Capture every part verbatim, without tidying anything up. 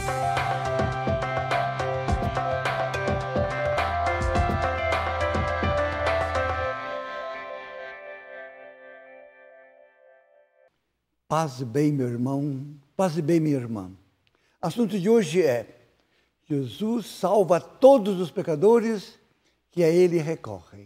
Paz e bem, meu irmão, paz e bem, minha irmã. O assunto de hoje é: Jesus salva todos os pecadores que a Ele recorrem.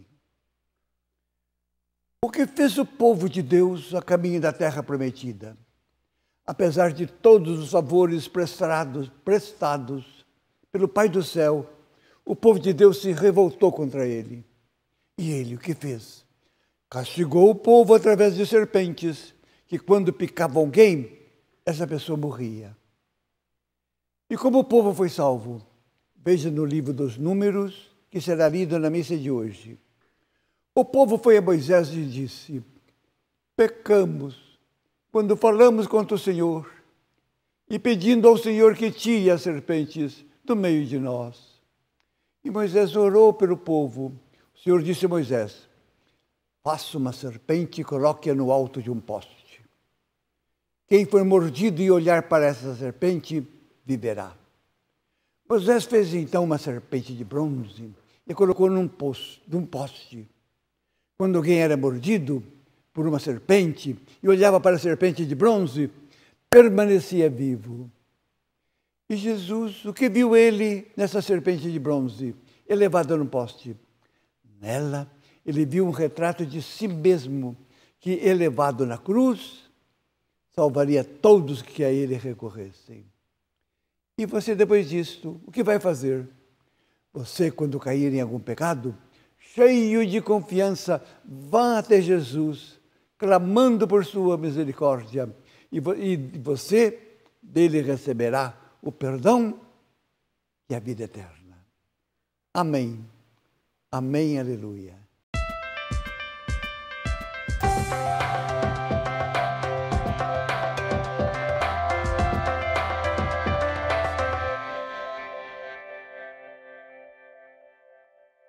O que fez o povo de Deus a caminho da terra prometida? Apesar de todos os favores prestados, prestados pelo Pai do céu, o povo de Deus se revoltou contra Ele. E Ele o que fez? Castigou o povo através de serpentes, que quando picava alguém, essa pessoa morria. E como o povo foi salvo? Veja no livro dos Números, que será lido na missa de hoje. O povo foi a Moisés e disse: pecamos quando falamos contra o Senhor e pedindo ao Senhor que tire as serpentes do meio de nós. E Moisés orou pelo povo. O Senhor disse a Moisés: faça uma serpente e coloque-a no alto de um poste. Quem for mordido e olhar para essa serpente, viverá. Moisés fez então uma serpente de bronze e colocou num poste, num poste. Quando alguém era mordido por uma serpente e olhava para a serpente de bronze, permanecia vivo. E Jesus, o que viu ele nessa serpente de bronze, elevada num poste? Nela, ele viu um retrato de si mesmo, que, elevado na cruz, salvaria todos que a Ele recorressem. E você, depois disto, o que vai fazer? Você, quando cair em algum pecado, cheio de confiança, vá até Jesus, clamando por sua misericórdia, e você dele receberá o perdão e a vida eterna. Amém. Amém, aleluia.